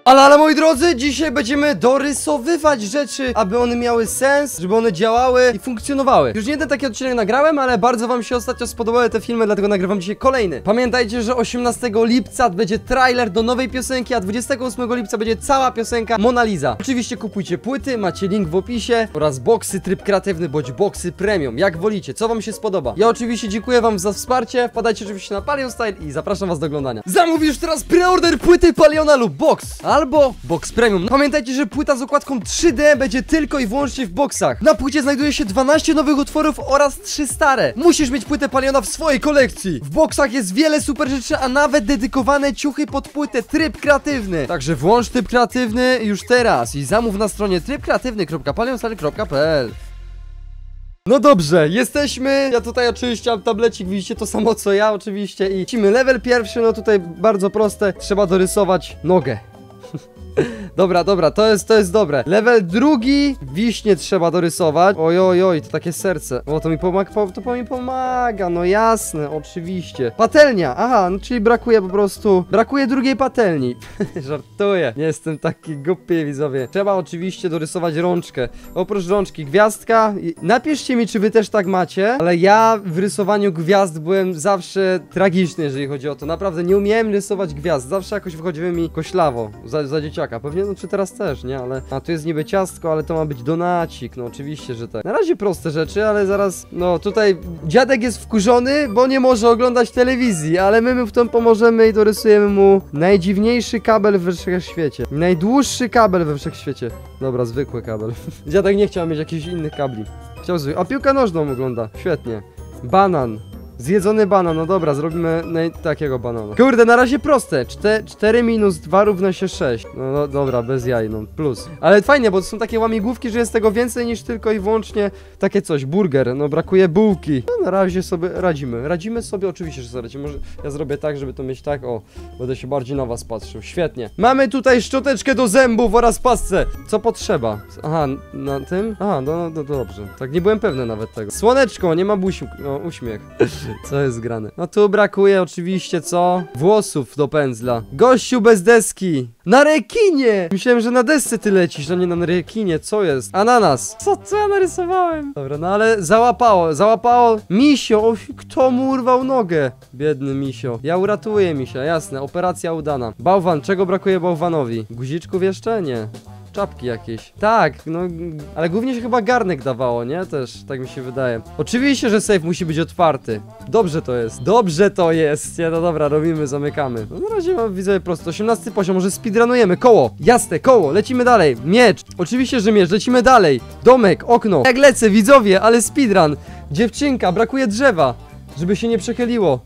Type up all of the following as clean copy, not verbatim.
Ale moi drodzy, dzisiaj będziemy dorysowywać rzeczy, aby one miały sens, żeby one działały i funkcjonowały. Już nie jeden taki odcinek nagrałem, ale bardzo wam się ostatnio spodobały te filmy, dlatego nagrywam dzisiaj kolejny. Pamiętajcie, że 18 lipca będzie trailer do nowej piosenki, a 28 lipca będzie cała piosenka Mona Lisa. Oczywiście kupujcie płyty, macie link w opisie oraz boksy tryb kreatywny bądź boksy premium, jak wolicie, co wam się spodoba. Ja oczywiście dziękuję wam za wsparcie, wpadajcie oczywiście na Palion Style i zapraszam was do oglądania. Zamówisz teraz preorder płyty Paliona lub box, albo box premium. Pamiętajcie, że płyta z okładką 3D będzie tylko i wyłącznie w boksach. Na płycie znajduje się 12 nowych utworów oraz 3 stare. Musisz mieć płytę Paliona w swojej kolekcji. W boksach jest wiele super rzeczy, a nawet dedykowane ciuchy pod płytę tryb kreatywny. Także włącz tryb kreatywny już teraz i zamów na stronie trybkreatywny.palionstyle.pl. No dobrze, jesteśmy. Ja tutaj oczywiście mam tablecik, widzicie to samo co ja oczywiście. I lecimy level pierwszy, no tutaj bardzo proste. Trzeba dorysować nogę. Dobra, to jest dobre. Level drugi, wiśnie trzeba dorysować. Oj, to takie serce. O, to mi pomaga, no jasne, oczywiście. Patelnia, aha, no czyli brakuje po prostu, brakuje drugiej patelni. Żartuję, nie jestem taki głupi, widzowie. Trzeba oczywiście dorysować rączkę. Oprócz rączki gwiazdka. Napiszcie mi, czy wy też tak macie, ale ja w rysowaniu gwiazd byłem zawsze tragiczny, jeżeli chodzi o to. Naprawdę nie umiałem rysować gwiazd, zawsze jakoś wychodziły mi koślawo, za dzieciaka. Pewnie, no czy teraz też, nie? Ale, a tu jest niby ciastko, ale to ma być donacik, no oczywiście, że tak. Na razie proste rzeczy, ale zaraz, no tutaj dziadek jest wkurzony, bo nie może oglądać telewizji, ale my mu w tym pomożemy i dorysujemy mu najdziwniejszy kabel we wszechświecie. Najdłuższy kabel we wszechświecie. Dobra, zwykły kabel. Dziadek nie chciał mieć jakichś innych kabli. Chciał zwykły. A piłka nożną wygląda, świetnie. Banan. Zjedzony banan, no dobra, zrobimy takiego banana. Kurde, na razie proste. 4 minus 2 równa się 6. No dobra, bez jaj, no plus. Ale fajnie, bo to są takie łamigłówki, że jest tego więcej niż tylko i wyłącznie takie coś. Burger, no brakuje bułki. No na razie sobie radzimy. Radzimy sobie, oczywiście, że sobie radzimy. Może ja zrobię tak, żeby to mieć tak, o. Będę się bardziej na was patrzył, świetnie. Mamy tutaj szczoteczkę do zębów oraz pastę. Co potrzeba? Aha, na tym? Aha, no dobrze. Tak nie byłem pewny nawet tego. Słoneczko, nie ma buzi, no uśmiech. Co jest grane? No tu brakuje oczywiście, co? Włosów do pędzla. Gościu bez deski. Na rekinie! Myślałem, że na desce ty lecisz, a nie na rekinie. Co jest? Ananas. Co ja narysowałem? Dobra, no ale załapało. Misio, o, kto mu urwał nogę? Biedny misio. Ja uratuję misia, jasne. Operacja udana. Bałwan, czego brakuje bałwanowi? Guziczków jeszcze? Nie. Czapki jakieś. Tak, no, ale głównie się chyba garnek dawało, nie? Też, tak mi się wydaje. Oczywiście, że safe musi być otwarty. Dobrze to jest. Dobrze to jest. Nie, no dobra, robimy, zamykamy. No na razie mam, widzę prosto. 18 poziom, może speedrunujemy. Koło. Jasne, koło. Lecimy dalej. Miecz. Oczywiście, że miecz. Lecimy dalej. Domek, okno. Jak lecę, widzowie, ale speedrun. Dziewczynka, brakuje drzewa, żeby się nie przechyliło.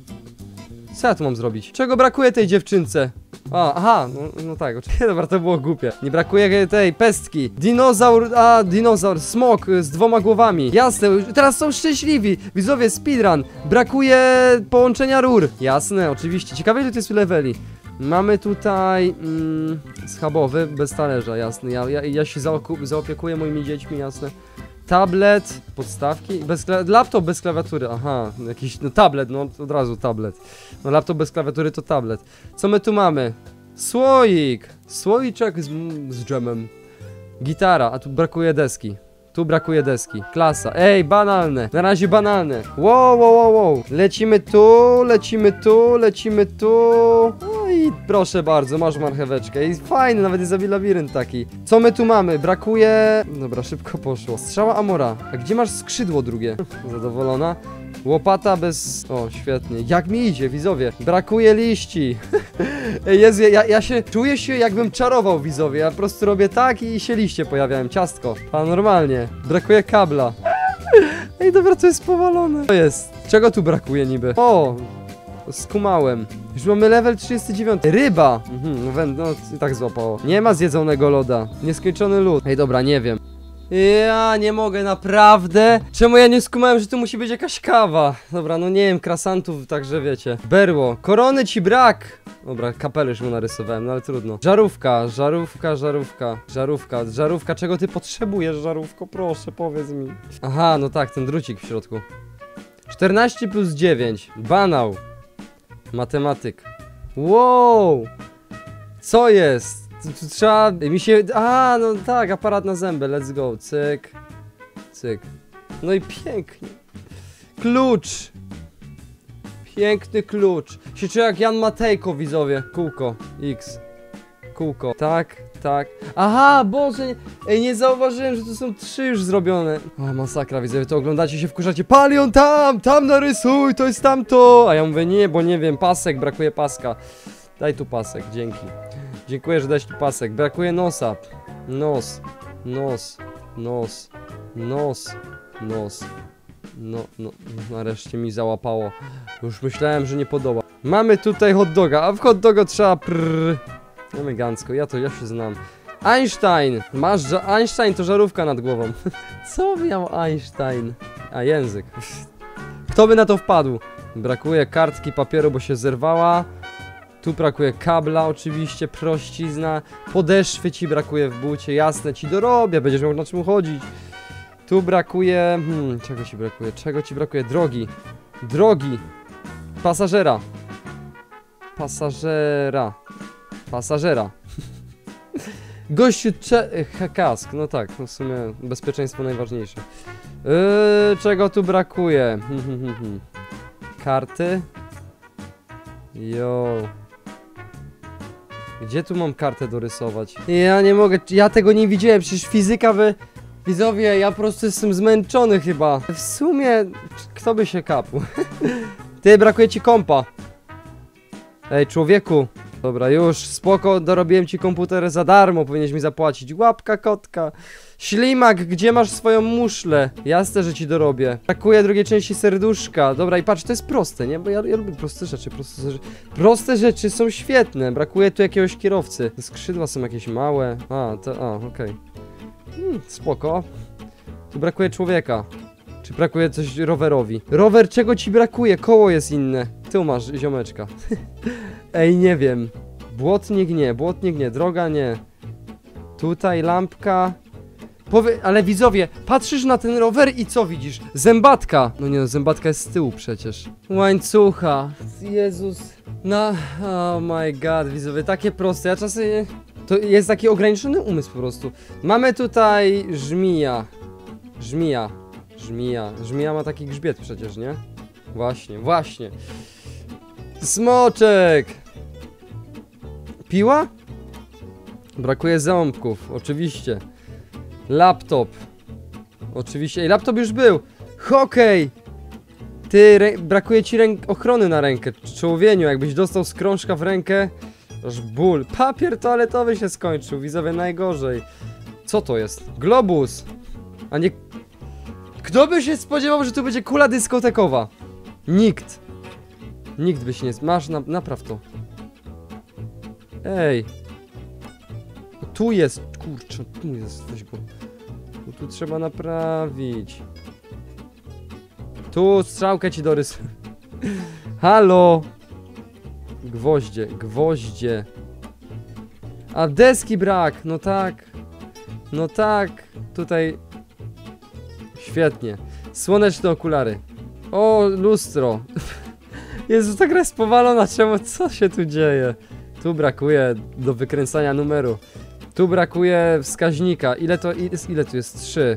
Co ja tu mam zrobić? Czego brakuje tej dziewczynce? Aha, no tak, oczywiście, dobra, to było głupie. Nie brakuje tej pestki. Dinozaur, smok z 2 głowami. Jasne, teraz są szczęśliwi. Widzowie, speedrun. Brakuje połączenia rur. Jasne, oczywiście. Ciekawe, ile to jest leveli. Mamy tutaj schabowy bez talerza, jasne. Ja się zaopiekuję moimi dziećmi, jasne. Tablet, podstawki, laptop bez klawiatury, aha, jakiś, no tablet, no od razu tablet. No laptop bez klawiatury to tablet. Co my tu mamy? Słoik, słoiczek z dżemem. Gitara, a tu brakuje deski. Tu brakuje deski, klasa, ej, banalne, na razie banalne. Wow. Lecimy tu. No i proszę bardzo, masz marcheweczkę. I fajny, nawet jest labirynt taki. Co my tu mamy? Brakuje... Dobra, szybko poszło. Strzała Amora. A gdzie masz skrzydło drugie? Zadowolona? Łopata bez... O, świetnie. Jak mi idzie, widzowie? Brakuje liści. Ej, Jezu, czuję się jakbym czarował, widzowie. Ja po prostu robię tak i się liście pojawiają. Ciastko. A normalnie. Brakuje kabla. Ej, dobra, to jest powalone. Co jest? Czego tu brakuje niby? Skumałem. Już mamy level 39. Ryba! No i tak złapało. Nie ma zjedzonego loda. Nieskończony lód. Ej, dobra, nie wiem. Ja nie mogę, naprawdę. Czemu ja nie skumałem, że tu musi być jakaś kawa? Dobra, no nie wiem, krasantów, także wiecie. Berło. Korony ci brak! Dobra, kapelusz mu narysowałem, no ale trudno. Żarówka, czego ty potrzebujesz, żarówko? Proszę, powiedz mi. Aha, no tak, ten drucik w środku. 14 plus 9. Banał. Matematyk. Wow! Co jest? Tu trzeba... Mi się... A, no tak, aparat na zęby, let's go. Cyk. Cyk. No i pięknie. Klucz. Piękny klucz. Się czuję jak Jan Matejko, widzowie. Kółko. X. Kółko. Tak, tak. Aha, Boże. Ej, nie zauważyłem, że tu są 3 już zrobione. O, masakra, widzowie, to oglądacie, się wkurzacie. Palion tam narysuj, to jest tamto. A ja mówię, nie, bo nie wiem, pasek, brakuje paska. Daj tu pasek, dzięki. Dziękuję, że dałeś tu pasek. Brakuje nosa. Nos. Nos. Nos. Nos. Nos. No, nareszcie mi załapało. Już myślałem, że nie podoba. Mamy tutaj hot doga, a w hot doga trzeba elegancko, ja się znam. Einstein! Einstein to żarówka nad głową. Co miał Einstein? A, język. Kto by na to wpadł? Brakuje kartki papieru, bo się zerwała. Tu brakuje kabla oczywiście, prościzna. Podeszwy ci brakuje w bucie, jasne, ci dorobię, będziesz miał na czym chodzić. Tu brakuje... czego ci brakuje? Czego ci brakuje? Drogi. Drogi. Pasażera. Pasażera. Pasażera. Gościu, kask. No tak, no w sumie bezpieczeństwo najważniejsze. Czego tu brakuje? Karty. Jo. Gdzie tu mam kartę dorysować? Ja nie mogę, ja tego nie widziałem, przecież fizyka Widzowie, ja po prostu jestem zmęczony chyba. W sumie, kto by się kapł? Ty, brakuje ci kompa. Ej, człowieku. Dobra, już, spoko, dorobiłem ci komputer za darmo, powinieneś mi zapłacić. Łapka kotka. Ślimak, gdzie masz swoją muszlę? Jasne, że ci dorobię. Brakuje drugiej części serduszka. Dobra, i patrz, to jest proste, nie? Bo ja lubię proste rzeczy, proste rzeczy są świetne. Brakuje tu jakiegoś kierowcy. Te skrzydła są jakieś małe. Okej. Spoko. Tu brakuje człowieka. Czy brakuje coś rowerowi? Rower, czego ci brakuje? Koło jest inne. Tu masz ziomeczka. Ej, nie wiem. Błotnik nie, droga nie. Tutaj lampka. Ale widzowie, patrzysz na ten rower i co widzisz? Zębatka. No nie no, zębatka jest z tyłu przecież. Łańcucha. Jezus. Oh my god, widzowie, takie proste. Ja czasem... To jest taki ograniczony umysł po prostu. Mamy tutaj żmija. Żmija ma taki grzbiet przecież, nie? Właśnie. Smoczek! Piła? Brakuje ząbków, oczywiście. Laptop. Oczywiście. Ej, laptop już był. Hokej! Ty, brakuje ci ochrony na rękę. Człowieniu, jakbyś dostał skrążka w rękę. Aż ból. Papier toaletowy się skończył, widzowie, najgorzej. Co to jest? Globus! A nie... Kto by się spodziewał, że tu będzie kula dyskotekowa? Nikt. Nikt by się nie... Masz, napraw to. Ej. Tu jest, kurczę, tu jest, weź go. Tu trzeba naprawić. Tu strzałkę ci dorysuję. Halo. Gwoździe. A deski brak, no tak, tutaj. Świetnie. Słoneczne okulary. O, lustro. Jezu, ta gra jest powalona, czemu, co się tu dzieje? Tu brakuje do wykręcania numeru. Tu brakuje wskaźnika. Ile tu jest? 3.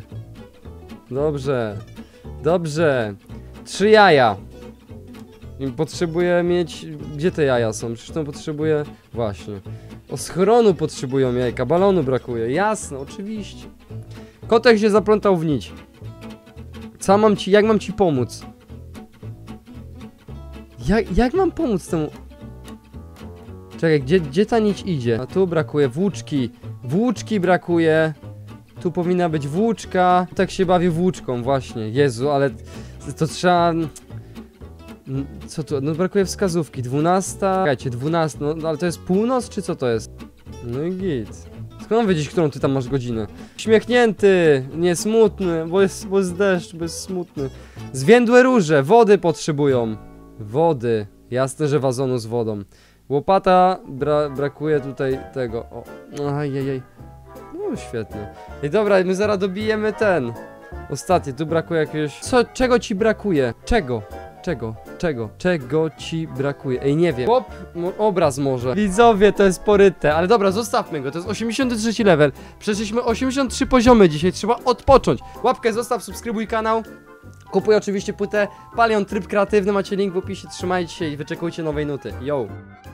Dobrze. 3 jaja. I potrzebuję mieć... Gdzie te jaja są? Przecież to potrzebuję... Właśnie. Schronu potrzebują jajka. Balonu brakuje. Jasne, oczywiście. Kotek się zaplątał w nić. Jak mam ci pomóc? Jak mam pomóc temu? Czekaj, gdzie ta nić idzie? A tu brakuje włóczki. Włóczki brakuje. Tu powinna być włóczka. Tak się bawię włóczką, właśnie. Jezu, ale to trzeba... Co tu? No brakuje wskazówki. 12. Czekajcie, 12. No ale to jest północ, czy co to jest? No i git. Skąd mam wiedzieć, którą ty tam masz godzinę? Śmiechnięty, nie smutny, bo jest deszcz, bo jest smutny. Zwiędłe róże, wody potrzebują. Wody. Jasne, że wazonu z wodą. Łopata, brakuje tutaj tego. O, ajajaj. No świetnie. I dobra, my zaraz dobijemy ten. Ostatni, tu brakuje jakiegoś... Czego ci brakuje? Czego? Czego ci brakuje? Ej, nie wiem. Obraz może. Widzowie, to jest poryte, ale dobra, zostawmy go, to jest 83 level. Przeszliśmy 83 poziomy dzisiaj, trzeba odpocząć. Łapkę zostaw, subskrybuj kanał. Kupuj oczywiście płytę Palion Tryb Kreatywny, macie link w opisie, trzymajcie się i wyczekujcie nowej nuty. Yo!